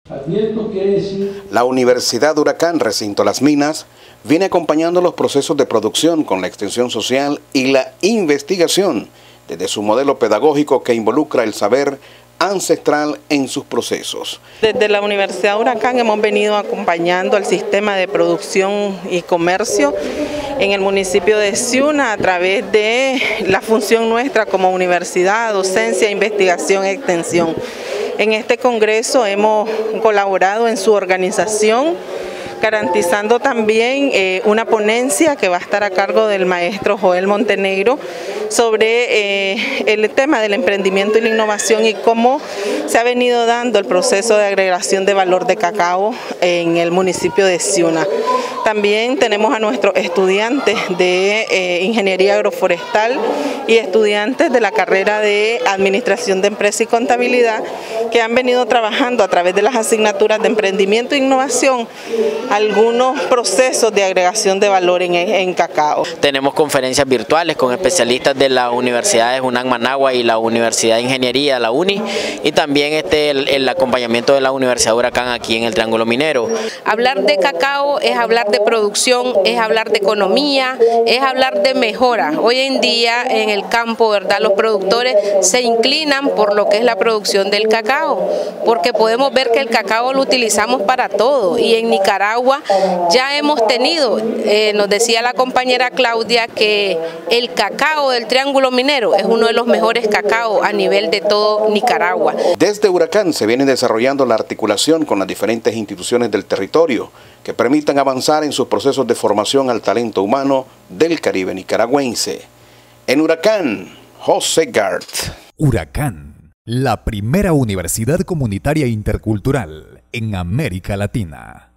La Universidad Huracán Recinto Las Minas viene acompañando los procesos de producción con la extensión social y la investigación desde su modelo pedagógico que involucra el saber ancestral en sus procesos. Desde la Universidad Huracán hemos venido acompañando al sistema de producción y comercio en el municipio de Ciuna a través de la función nuestra como universidad, docencia, investigación y extensión. En este congreso hemos colaborado en su organización, garantizando también una ponencia que va a estar a cargo del maestro Joel Montenegro sobre el tema del emprendimiento y la innovación y cómo se ha venido dando el proceso de agregación de valor de cacao en el municipio de Ciuna. También tenemos a nuestros estudiantes de Ingeniería Agroforestal y estudiantes de la carrera de Administración de Empresa y Contabilidad que han venido trabajando a través de las asignaturas de Emprendimiento e Innovación algunos procesos de agregación de valor en cacao. Tenemos conferencias virtuales con especialistas de las universidades UNAM Managua y la Universidad de Ingeniería, la UNI, y también el acompañamiento de la Universidad Huracán aquí en el Triángulo Minero. Hablar de cacao es hablar de producción, es hablar de economía, es hablar de mejora. Hoy en día en el campo, ¿verdad?, los productores se inclinan por lo que es la producción del cacao, porque podemos ver que el cacao lo utilizamos para todo y en Nicaragua ya hemos tenido, nos decía la compañera Claudia, que el cacao del Triángulo Minero es uno de los mejores cacao a nivel de todo Nicaragua. Desde Huracán se viene desarrollando la articulación con las diferentes instituciones del territorio que permitan avanzar en sus procesos de formación al talento humano del Caribe nicaragüense. En Huracán, José Gart. Huracán, la primera universidad comunitaria intercultural en América Latina.